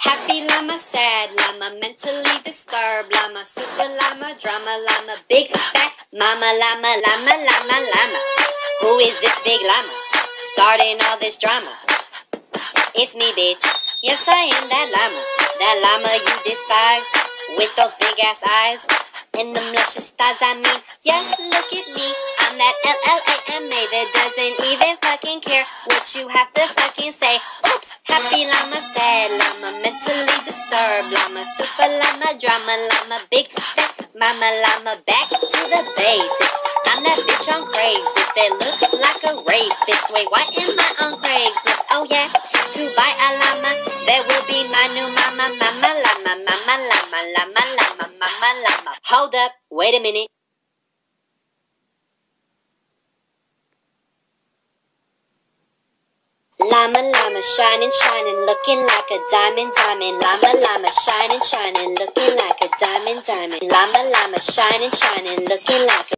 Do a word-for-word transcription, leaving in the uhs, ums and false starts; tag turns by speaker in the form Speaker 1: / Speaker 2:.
Speaker 1: Happy llama, sad llama, mentally disturbed llama, super llama, drama llama, big fat mama llama, llama, llama, llama. Who is this big llama starting all this drama? It's me, bitch. Yes, I am that llama. That llama you despise, with those big ass eyes and them luscious thighs. I mean, yes, look at me. I'm that L L A M A that doesn't even fucking care what you have to fucking say. Oops, happy llama, sad llama, mentally disturbed llama, super llama, drama llama, big fat mama llama. Back to the basics. I'm that bitch on Craigslist that looks like a rapist. Wait, why am I on Craigslist? Oh yeah, to buy a llama that will be my new mama, mama llama, mama llama, llama llama, mama llama. Hold up, wait a minute. Llama, llama, shining, shining, looking like a diamond, diamond. Llama, llama, shining, shining, looking like a diamond, diamond. Llama, llama, shining, shining, looking like a